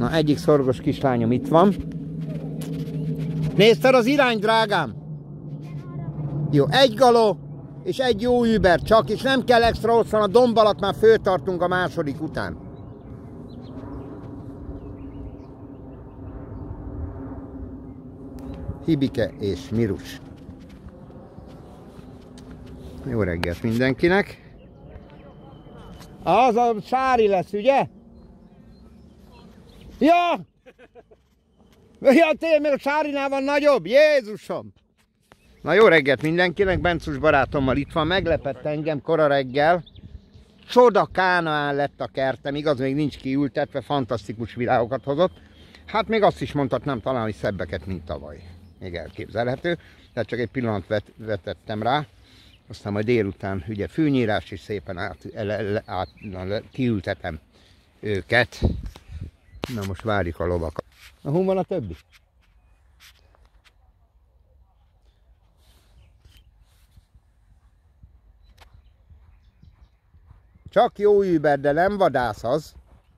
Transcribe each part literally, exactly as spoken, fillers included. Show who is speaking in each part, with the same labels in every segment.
Speaker 1: Na, egyik szorgos kislányom itt van. Nézted az irány, drágám? Jó, egy galó és egy jó über csak, és nem kell extra hosszan, a domb alatt már föltartunk a második után. Hibike és Mirus. Jó reggelt mindenkinek. Az a Sári lesz, ugye? Ja! Ja, tényleg a Sárinál van nagyobb, Jézusom! Na jó reggelt mindenkinek, Bencus barátommal itt van, meglepett engem kora reggel. Csoda kánaán lett a kertem, igaz, még nincs kiültetve, fantasztikus virágokat hozott. Hát még azt is mondhatnám talán, hogy szebbeket, mint tavaly. Még elképzelhető, tehát csak egy pillanat vet, vetettem rá. Aztán majd délután ugye fűnyírás is szépen át, el, el, át, na, kiültetem őket. Na most várjuk a lovakat. Na, hol van a többi? Csak jó über, de nem vadász az.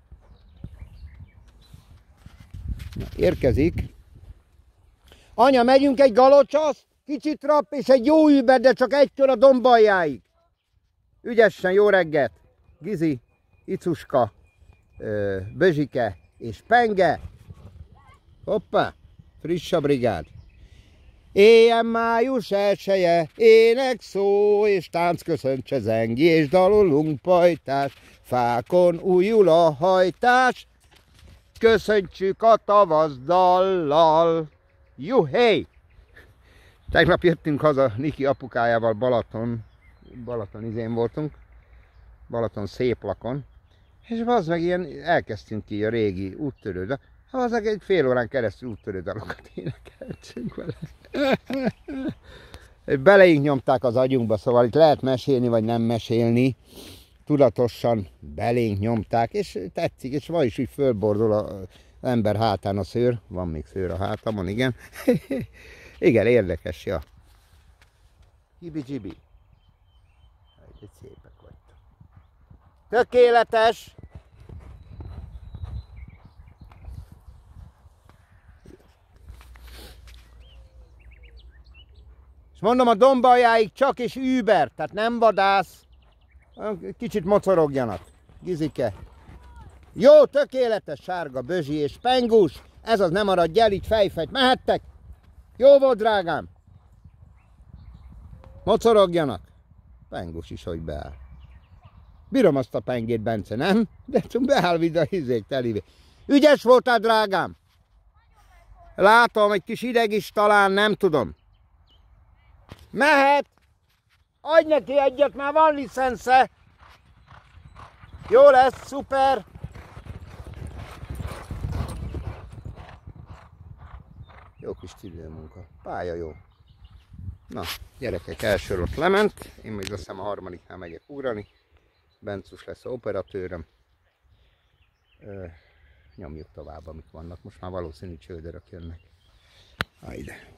Speaker 1: Na, érkezik. Anya, megyünk egy galocsasz, kicsit rapp és egy jó über, de csak egy kör a dombaljáig. Ügyesen, jó reggelt. Gizi, Icuska, Bözsike és Penge. Hoppá, friss a brigád. Éjjel május elseje, ének szó, és tánc köszöntse zengi, és dalolunk pajtás, fákon újul a hajtás, köszöntsük a tavasz dallal. Juhé! Tegnap jöttünk haza Niki apukájával Balaton, Balaton izén voltunk, Balaton Széplakon, és az meg ilyen elkezdtünk ki a régi úttörő, az meg egy fél órán keresztül úttörő dalokat énekeltünk vele. Beleink nyomták az agyunkba, szóval itt lehet mesélni, vagy nem mesélni. Tudatosan belénk nyomták, és tetszik, és ma is úgy fölbordul az ember hátán a szőr. Van még szőr a hátamon, igen. Igen, érdekes, ja. Hibi-zsibi. Egy szépek vagytok. Tökéletes! És mondom, a dombaljáig csak és über, tehát nem vadász. Kicsit mocorogjanak. Gizike. Jó, tökéletes, sárga, Bözsi és Pengus. Ez az, nem maradj el, így fejfejt. Mehettek? Jó volt, drágám. Mocorogjanak. Pengus is, hogy beáll. Bírom azt a pengét, Bence, nem? De beáll ide a hizék telivé. Ügyes voltál, drágám? Látom, egy kis ideg is talán, nem tudom. Mehet! Adj neki egyet, már van licensze! Jó lesz, szuper! Jó kis tüdőmunka, pálya jó. Na, gyerekek, első ott lement, én még azt hiszem a harmadiknál megyek ugrani. Bencus lesz a operatőröm. Ö, nyomjuk tovább, amik vannak, most már valószínű csődörök jönnek. Hajde!